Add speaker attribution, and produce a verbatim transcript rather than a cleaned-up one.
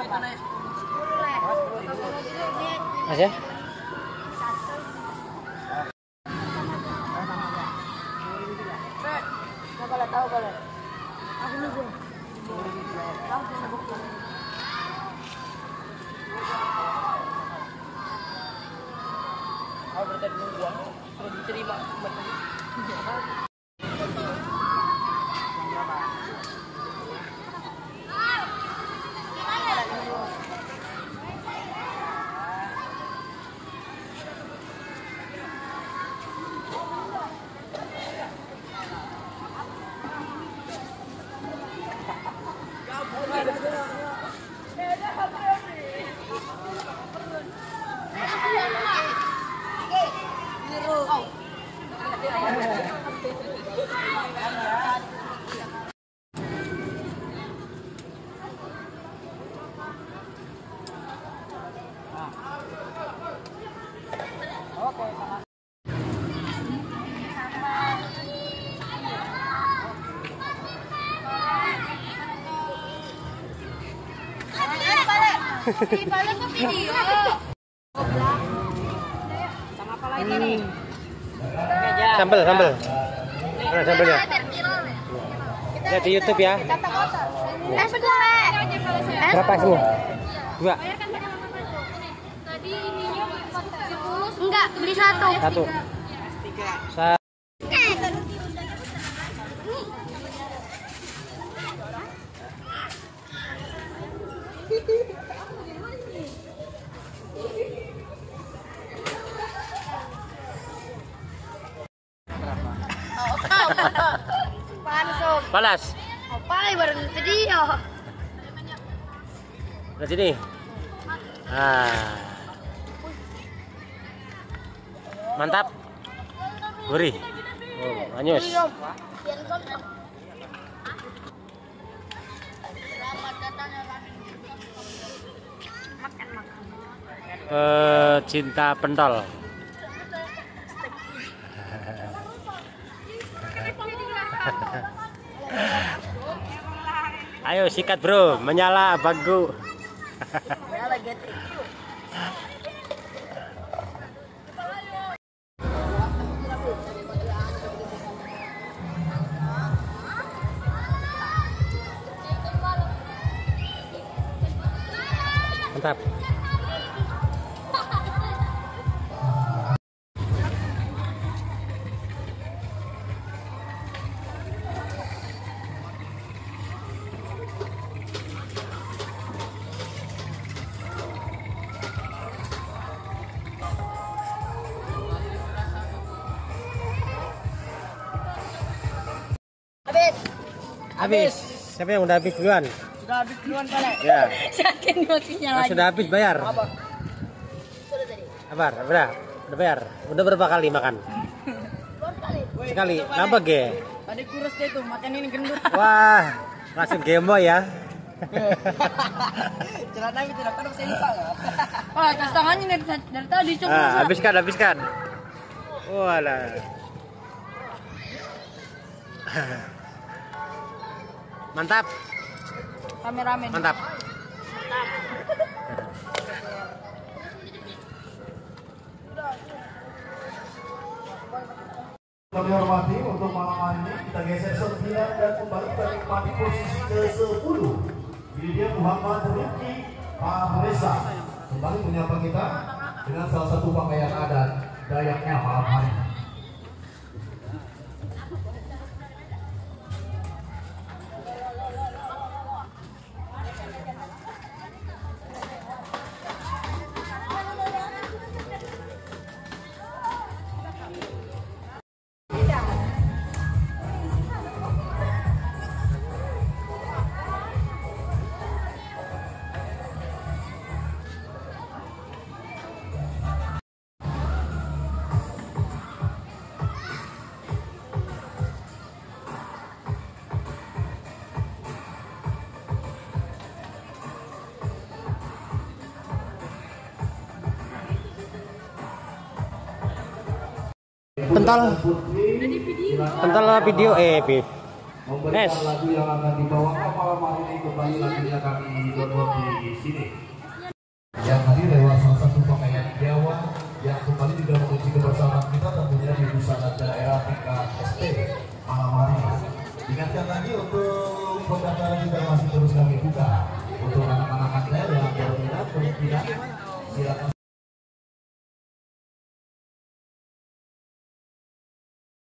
Speaker 1: Mas ya?
Speaker 2: Kalau tahu kalau aku nunggu.
Speaker 1: Aku berarti nunggu terus diterima.
Speaker 2: Di balik ke video. Sama apa lagi nih?
Speaker 1: Sambel, sambel. Mana sambelnya? Ya di YouTube ya.
Speaker 2: Eh, sebelah.
Speaker 1: Berapa semua? Dua.
Speaker 2: Tadi ininya sepuluh. Enggak, beli satu.
Speaker 1: Satu. Sa
Speaker 2: Panas, Om.
Speaker 1: Panas.
Speaker 2: Apa nih bareng video?
Speaker 1: Ke sini. Ah. Mantap. Gurih. Oh, anyus. Pecinta pentol. Ayo sikat bro, menyala bagu. Mantap.
Speaker 2: Habis.
Speaker 1: Habis. Siapa yang udah habis duluan?
Speaker 2: Sudah habis duluan kali.
Speaker 1: Ya.
Speaker 2: Saking motifnya
Speaker 1: Nah,
Speaker 2: lagi.
Speaker 1: sudah habis bayar.
Speaker 2: Apa? Sudah tadi.
Speaker 1: Abar, udah, udah bayar. Udah berapa kali makan? Sekali. Nambah ge.
Speaker 2: Tadi kurus dia tuh, makan ini gendut.
Speaker 1: Wah, langsung gemboy ya.
Speaker 2: Celana itu tidak pernah saya lupa ya. Wah, tas tangannya dari, dari tadi cuma.
Speaker 1: Ah, habiskan, habiskan. Walah. Mantap.
Speaker 2: Kameramen.
Speaker 1: Mantap.
Speaker 3: Kami hormati untuk malam hari ini kita geser sembilan dan kembali kita nikmati posisi ke sepuluh. Ini dia Muhammad Rifki Mahresa kembali menyapa kita dengan salah satu pakaian adat Dayaknya malam hari ini.
Speaker 1: Pentol. Pentol video eh, Bib.
Speaker 3: memberikan
Speaker 1: Nes.
Speaker 3: lagu yang akan dibawakan malam hari ini. Kembali lagunya kami download di sini. Yang hadir lewat salah satu pakaian Jawa yang kembali juga mengunci kebersamaan kita tentunya di busana daerah tingkat S P malam hari ini. Ingatkan lagi untuk pendaftaran juga masih terus kami buka untuk anak-anak Anda yang berminat berminat silakan.